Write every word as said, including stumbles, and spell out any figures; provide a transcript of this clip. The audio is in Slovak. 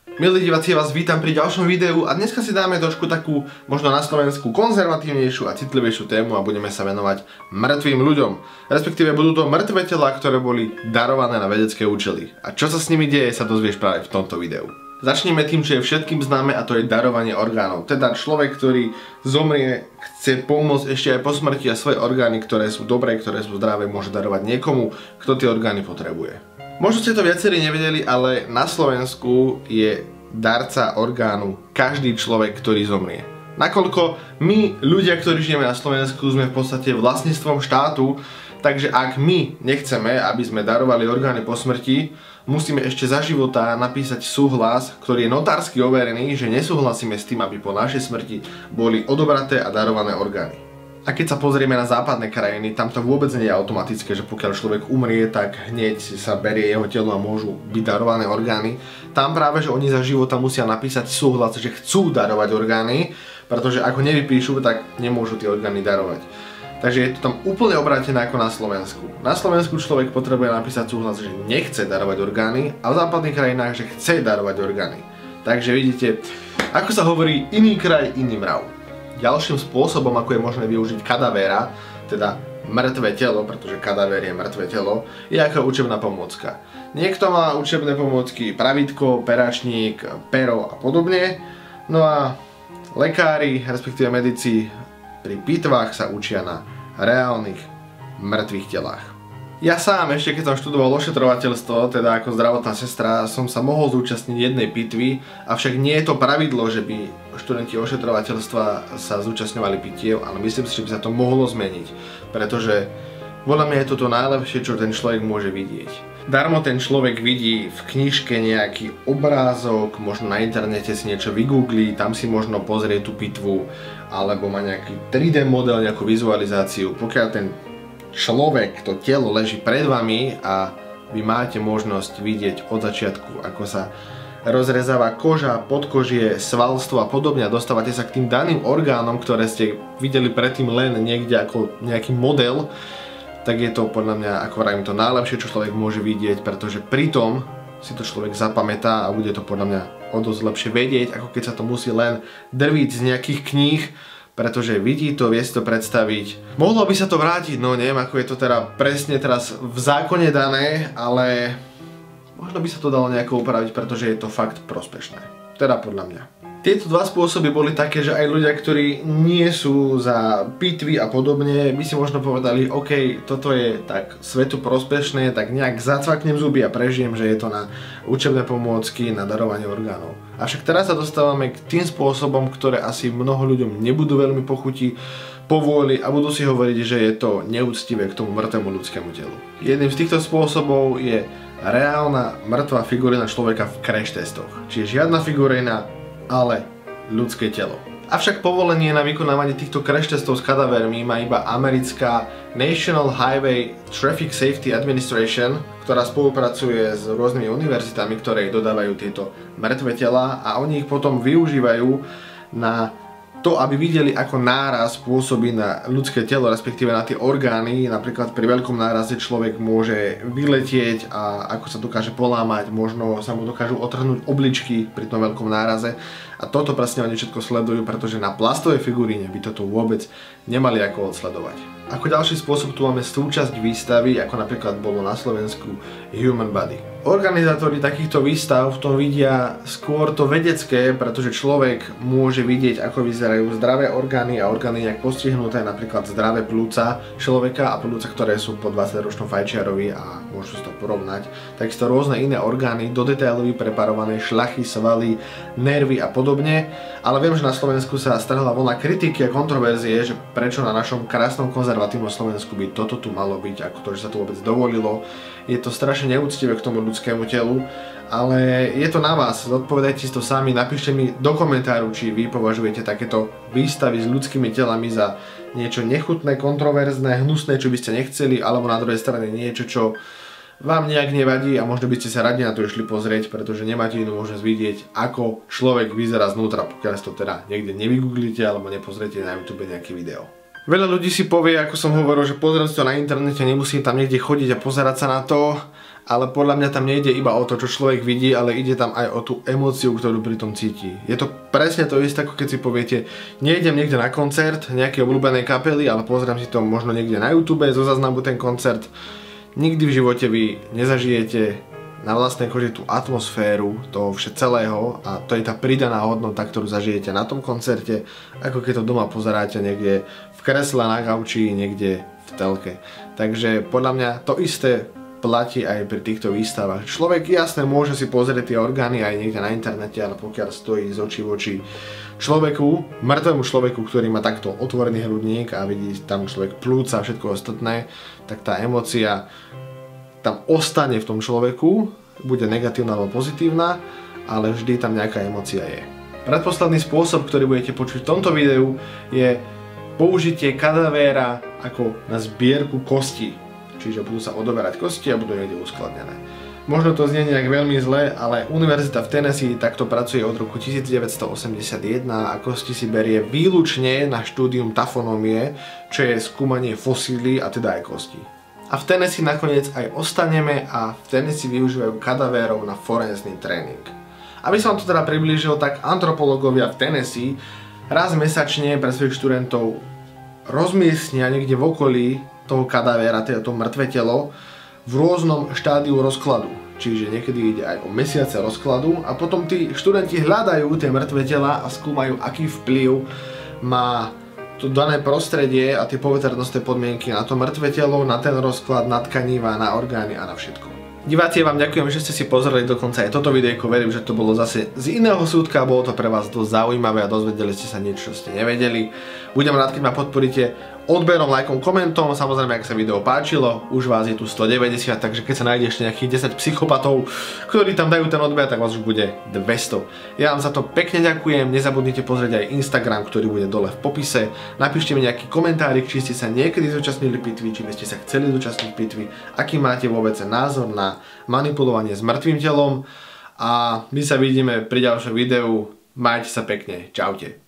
Milí diváci, ja vás vítam pri ďalšom videu a dneska si dáme trošku takú, možno na Slovensku, konzervatívnejšiu a citlivejšiu tému a budeme sa venovať mŕtvým ľuďom. Respektíve budú to mŕtve telá, ktoré boli darované na vedecké účely. A čo sa s nimi deje, sa dozvieš práve v tomto videu. Začneme tým, čo je všetkým známe, a to je darovanie orgánov. Teda človek, ktorý zomrie, chce pomôcť ešte aj po smrti a svoje orgány, ktoré sú dobré, ktoré sú zdravé, môže darovať niekomu, kto tie orgány potrebuje. Možno ste to viacerí nevedeli, ale na Slovensku je darca orgánu každý človek, ktorý zomrie. Nakoľko my, ľudia, ktorí žijeme na Slovensku, sme v podstate vlastníctvom štátu, takže ak my nechceme, aby sme darovali orgány po smrti, musíme ešte za života napísať súhlas, ktorý je notársky overený, že nesúhlasíme s tým, aby po našej smrti boli odobraté a darované orgány. A keď sa pozrieme na západné krajiny, tam to vôbec nie je automatické, že pokiaľ človek umrie, tak hneď sa berie jeho telo a môžu byť darované orgány. Tam práve, že oni za života musia napísať súhlas, že chcú darovať orgány, pretože ak ho nevypíšu, tak nemôžu tie orgány darovať. Takže je to tam úplne obrátené ako na Slovensku. Na Slovensku človek potrebuje napísať súhlas, že nechce darovať orgány, a v západných krajinách, že chce darovať orgány. Takže vidíte, ako sa hovorí, iný kraj, iný mrav. Ďalším spôsobom, ako je možné využiť kadavéra, teda mŕtve telo, pretože kadavér je mŕtve telo, je ako učebná pomôcka. Niekto má učebné pomôcky pravítko, peračník, pero a podobne, no a lekári, respektíve medici pri pitvách sa učia na reálnych mŕtvych telách. Ja sám, ešte keď som študoval ošetrovateľstvo, teda ako zdravotná sestra, som sa mohol zúčastniť jednej pitvy, avšak nie je to pravidlo, že by študenti ošetrovateľstva sa zúčastňovali pitiev, ale myslím si, že by sa to mohlo zmeniť, pretože podľa mňa je to to najlepšie, čo ten človek môže vidieť. Darmo ten človek vidí v knižke nejaký obrázok, možno na internete si niečo vygooglí, tam si možno pozrie tú pitvu, alebo má nejaký tri dé model, nejakú vizualizáciu. Pokiaľ ten človek, to telo leží pred vami a vy máte možnosť vidieť od začiatku, ako sa rozrezáva koža, podkožie, svalstvo a podobne, a dostávate sa k tým daným orgánom, ktoré ste videli predtým len niekde ako nejaký model, tak je to podľa mňa, ako vravím, to najlepšie, čo človek môže vidieť, pretože pritom si to človek zapamätá a bude to podľa mňa o dosť lepšie vedieť, ako keď sa to musí len drviť z nejakých kníh, pretože vidí to, vie si to predstaviť. Mohlo by sa to vrátiť, no neviem, ako je to teda presne teraz v zákone dané, ale možno by sa to dalo nejako upraviť, pretože je to fakt prospešné. Teda podľa mňa. Tieto dva spôsoby boli také, že aj ľudia, ktorí nie sú za pitvy a podobne, by si možno povedali, OK, toto je tak svetu prospešné, tak nejak zacvaknem zuby a prežijem, že je to na učebné pomôcky, na darovanie orgánov. Avšak teraz sa dostávame k tým spôsobom, ktoré asi mnoho ľuďom nebudú veľmi pochutiť, povôli a budú si hovoriť, že je to neúctivé k tomu mŕtvemu ľudskému telu. Jedným z týchto spôsobov je reálna mŕtva figurína človeka v crash testoch. Čiže žiadna figurína, ale ľudské telo. Avšak povolenie na vykonávanie týchto crash testov s kadavérmi má iba americká National Highway Traffic Safety Administration, ktorá spolupracuje s rôznymi univerzitami, ktoré dodávajú tieto mŕtve tela, a oni ich potom využívajú na to, aby videli, ako náraz pôsobí na ľudské telo, respektíve na tie orgány. Napríklad pri veľkom náraze človek môže vyletieť a ako sa dokáže polámať, možno sa mu dokážu otrhnúť obličky pri tom veľkom náraze. A toto presne oni všetko sledujú, pretože na plastovej figuríne by toto vôbec nemali ako odsledovať. Ako ďalší spôsob tu máme súčasť výstavy, ako napríklad bolo na Slovensku Human Body. Organizátori takýchto výstav v tom vidia skôr to vedecké, pretože človek môže vidieť, ako vyzerajú zdravé orgány a orgány nejak postihnuté, napríklad zdravé pľúca človeka a pľúca, ktoré sú po dvadsaťročnom fajčiarovi, a môžu si to porovnať. Takisto rôzne iné orgány, do detailu vypreparované šľachy, svaly, nervy a podobne. Ale viem, že na Slovensku sa strhla vlna kritiky a kontroverzie, že prečo na našom krásnom konzervatívnom Slovensku by toto tu malo byť, ako to, že sa to vôbec dovolilo. Je to strašne neúctivé k tomu ľudskému telu, ale je to na vás, odpovedajte si to sami, napíšte mi do komentáru, či vy považujete takéto výstavy s ľudskými telami za niečo nechutné, kontroverzné, hnusné, čo by ste nechceli, alebo na druhej strane niečo, čo vám nejak nevadí a možno by ste sa radi na to išli pozrieť, pretože nemáte inú možnosť vidieť, ako človek vyzerá znútra, pokiaľ si to teda niekde nevygooglite alebo nepozriete na YouTube nejaké video. Veľa ľudí si povie, ako som hovoril, že pozrieť to na internete, nemusím tam niekde chodiť a pozerať sa na to, ale podľa mňa tam nejde iba o to, čo človek vidí, ale ide tam aj o tú emóciu, ktorú pri tom cíti. Je to presne to isté, ako keď si poviete, nejdem niekde na koncert nejakej obľúbenej kapely, ale pozriem si to možno niekde na YouTube, zo záznamu ten koncert. Nikdy v živote vy nezažijete na vlastnej koži tú atmosféru toho celého a to je tá pridaná hodnota, ktorú zažijete na tom koncerte, ako keď to doma pozeráte niekde v kresle na gauči, niekde v telke. Takže podľa mňa to isté platí aj pri týchto výstavách. Človek jasne môže si pozrieť tie orgány aj niekde na internete, ale pokiaľ stojí z očí v oči človeku, mŕtvemu človeku, ktorý má takto otvorený hrudník a vidí tam človek plúca a všetko ostatné, tak tá emócia tam ostane v tom človeku, bude negatívna alebo pozitívna, ale vždy tam nejaká emócia je. Predposledný spôsob, ktorý budete počuť v tomto videu, je použitie kadavéra ako na zbierku kostí. Čiže budú sa odoberať kosti a budú niekde uskladnené. Možno to znie nejak veľmi zle, ale Univerzita v Tennessee takto pracuje od roku devätnásťstoosemdesiatjeden a kosti si berie výlučne na štúdium tafonómie, čo je skúmanie fosílií a teda aj kostí. A v Tennessee nakoniec aj ostaneme a v Tennessee využívajú kadavérov na forenzný tréning. Aby som vám to teda priblížil, tak antropológovia v Tennessee raz mesačne pre svojich študentov rozmiestnia niekde v okolí toho kadavéra, teda to mŕtve telo, v rôznom štádiu rozkladu. Čiže niekedy ide aj o mesiace rozkladu a potom tí študenti hľadajú tie mŕtve tela a skúmajú, aký vplyv má to dané prostredie a tie poveternostné podmienky na to mŕtve telo, na ten rozklad, na tkaníva, na orgány a na všetko. Diváci, vám ďakujem, že ste si pozreli dokonca aj toto videjko, verím, že to bolo zase z iného súdka, bolo to pre vás dosť zaujímavé a dozvedeli ste sa niečo, čo ste nevedeli. Budem rád, keď ma podporíte odberom, lajkom, komentom, samozrejme, ak sa video páčilo, už vás je tu stodeväťdesiat, takže keď sa nájde ešte nejakých desať psychopatov, ktorí tam dajú ten odber, tak vás už bude dvesto. Ja vám za to pekne ďakujem, nezabudnite pozrieť aj Instagram, ktorý bude dole v popise, napíšte mi nejaký komentárik, či ste sa niekedy zúčastnili pitvy, či by ste sa chceli zúčastniť pitvy, aký máte vôbec názor na manipulovanie s mŕtvým telom a my sa vidíme pri ďalšom videu, majte sa pekne, čaute.